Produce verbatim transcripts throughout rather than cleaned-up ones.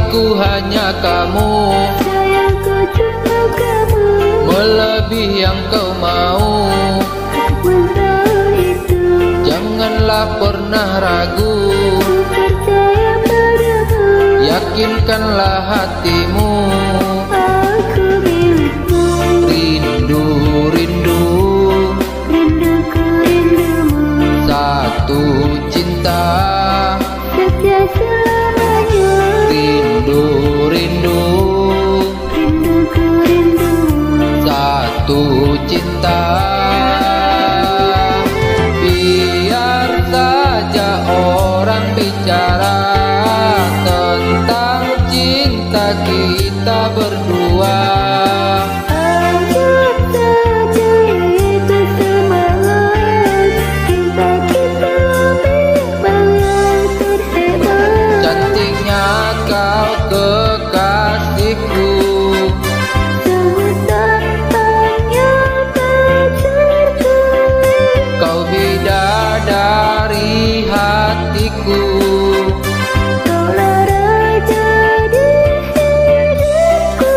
Cintaku hanya kamu, sayangku cuma kamu, melebihi yang kau mau. Benar itu, Janganlah pernah ragu, ku percaya padamu. yakinkanlah hatimu. Aku milikmu, Rindu, rindu, rinduku rindumu, satu cinta. setia selamanya. Rindu, rindu, Rinduku rindumu, satu cinta. Biar saja orang bicara tentang cinta kita berdua. anggap saja itu semangat. Cinta kita memang yang terhebat. Cantiknya kau kekasihku, Sungguh tampaknya pacarku, kau bidadari hatiku. kaulah raja di hidupku.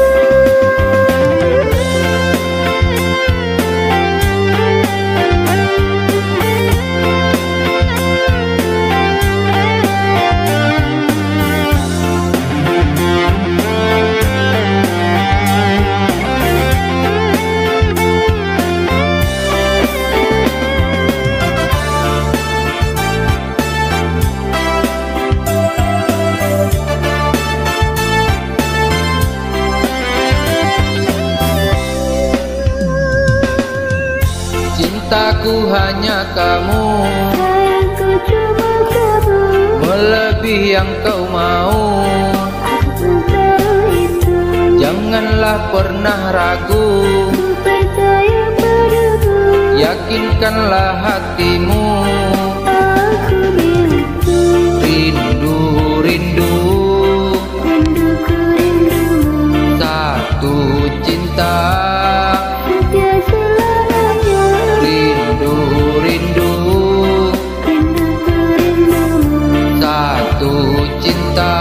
Cintaku hanya kamu, Sayangku cuma kamu, melebihi yang kau mau. benar itu, Janganlah pernah ragu, ku percaya padamu. yakinkanlah hatimu. Aku milikmu, Rindu, rindu, rinduku rindumu, satu cinta. setia selamanya. Rindu, rindu, Rinduku rindumu, satu cinta.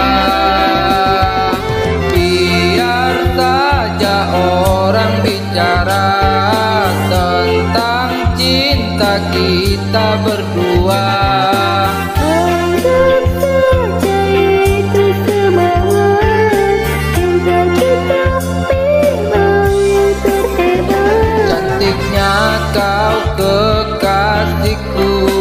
Biar saja orang bicara tentang cinta kita berdua. anggap saja itu semangat. Cinta kita memang yang terhebat. Cantiknya kau kekasihku,